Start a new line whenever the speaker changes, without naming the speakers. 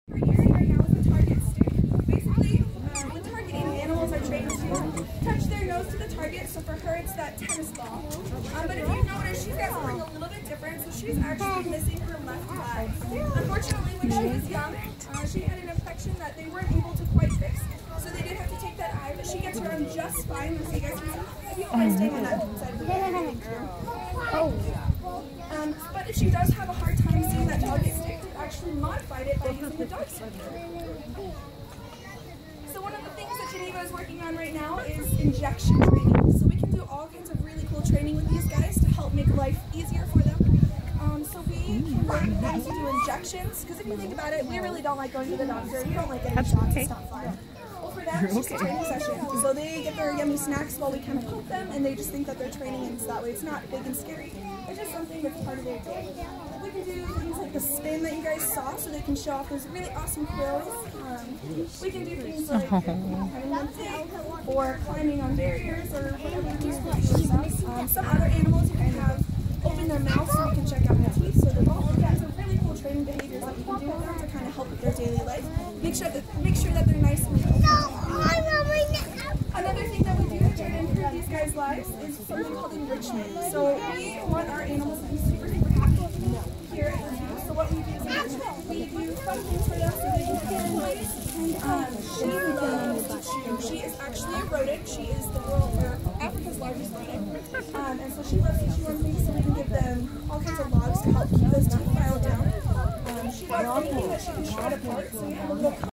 We're using right now is a target stick. Basically, when targeting, animals are trained to touch their nose to the target, so for her it's that tennis ball. But if you notice, she's got something a little bit different, so she's actually missing her left eye. Unfortunately, when she was young, she had an infection that they weren't able to quite fix, so they did have to take that eye, but she gets around just fine. So you guys can see, if you don't mind staying on that side of the bed. But if she does have a hard time seeing that target stick, we've actually modified it by using the dog stick. So one of the things that Geneva is working on right now is injection training. So we can do all kinds of really cool training with these guys to help make life easier for them. So we can learn them to do injections, because if you think about it, we really don't like going to the doctor. We don't like getting shots. It's not fun. Well, for them, it's just a training session. So they get their yummy snacks while we kind of help them, and they just think that they're training, and so that way it's not big and scary. It's just something that's part of their day. We can do things like the spin that you guys saw, so they can show off those really awesome quills. We can do things like having them dig, or climbing on barriers, or whatever you do. Some other animals you can have open their mouths so we can check out their teeth. So they're all kinds of really cool training behaviors that we can do with them to kind of help with their daily life. Make sure that they're nice and healthy. Another thing that we do to try to improve these guys' lives is something called enrichment. So we want our animals to be super, super happy here at the zoo. So what we do is we do fun things for them so they can get toys. She loves to chew. She is actually a rodent. She is the world, or Africa's largest rodent. And so she loves to chew on things, so we can give them all kinds of logs to help keep those teeth filed down. She loves anything that she can shred apart, so we have a little